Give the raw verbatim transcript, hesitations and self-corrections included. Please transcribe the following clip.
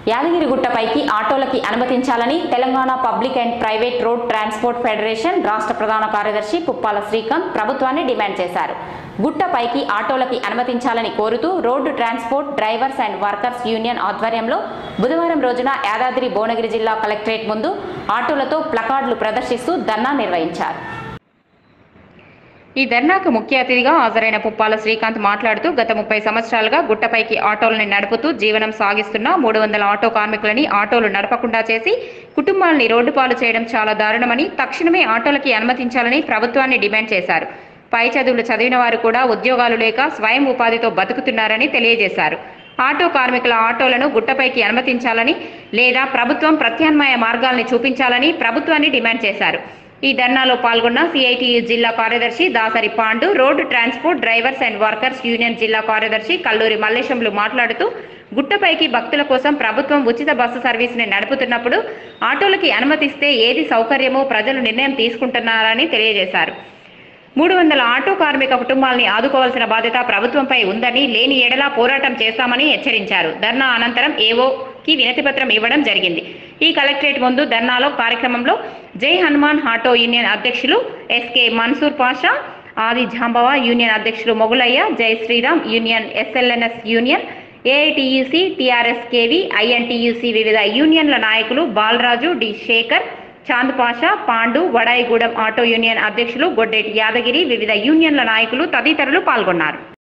యాదగిరిగుట్టపైకి ఆటోలకి అనుమతించాలని Telangana public and private road transport federation రాష్ట్ర ప్రధాన కార్యదర్శి పుప్పాల శ్రీకాంత్ ప్రభుత్వాన్ని డిమాండ్ చేశారు. గుట్టపైకి ఆటోలకి అనుమతించాలని కోరుతూ road transport drivers and workers union ఆధ్వర్యంలో బుధవారం రోజున యాదాద్రి భువనగిరి జిల్లా కలెక్టరేట్ ముందు ఆటోలతో ప్లకార్డులు ప్రదర్శిస్తూ ధర్నా నిర్వహించారు. ఈ ధర్నాకు ముఖ్య అతిథిగా హాజరైన పుప్పాల శ్రీకాంత్ మాట్లాడుతూ గత ముప్పై సంవత్సరాలుగా గుట్టపైకి ఆటోలను నడుపుతూ జీవనం సాగిస్తున్న మూడు వందల ఆటో కార్మికులని ఆటోలు నడపకుండా చేసి కుటుంబాలని రోడ్డు పాలు చేయడం చాలా దారుణమని, తక్షణమే ఆటోలకి అనుమతించాలని ప్రభుత్వాన్ని డిమాండ్ చేశారు. పై చదువులు చదివిన వారు కూడా ఉద్యోగాలు లేక స్వయం ఉపాధితో బతుకుతున్నారని తెలియజేశారు. ఆటో కార్మికుల ఆటోలను గుట్టపైకి అనుమతించాలని లేదా ప్రభుత్వం ప్రత్యామ్నాయ మార్గాల్ని చూపించాలని ప్రభుత్వాన్ని డిమాండ్ చేశారు. ఈ ధర్నాలో పాల్గొన్న సిఐటియు జిల్లా కార్యదర్శి Dasari Pandu, road transport drivers and workers union జిల్లా కార్యదర్శి కల్లూరి మల్లేశంలు మాట్లాడుతూ గుట్టపైకి భక్తుల కోసం ప్రభుత్వం ఉచిత బస్సు సర్వీసుని నడుపుతున్నప్పుడు ఆటోలకి అనుమతిస్తే ఏది సౌకర్యమో ప్రజలు నిర్ణయం తీసుకుంటున్నారని తెలియజేశారు. మూడు వందల ఆటో కార్మిక కుటుంబాలని ఆదుకోవాల్సిన బాధ్యత ప్రభుత్వంపై ఉందని, లేని ఎడలా పోరాటం చేస్తామని హెచ్చరించారు. ధర్నా అనంతరం ఏవోకి వినతి పత్రం ఇవ్వడం జరిగింది. ఈ కలెక్టరేట్ ముందు ధర్నాలో కార్యక్రమంలో జై హనుమాన్ ఆటో యూనియన్ అధ్యక్షులు ఎస్కే మన్సూర్ పాషా, ఆది జాంబవ యూనియన్ అధ్యక్షులు Mogulaiah, Jai Sriram union, SLNS union, AITUC, TRS KV, INTUC వివిధ యూనియన్ల నాయకులు Balaraju, D Shekar, Chand Pasha, Pandu, Vadaigudem auto union అధ్యక్షులు గొడ్డేటి యాదగిరి, వివిధ యూనియన్ల నాయకులు తదితరులు పాల్గొన్నారు.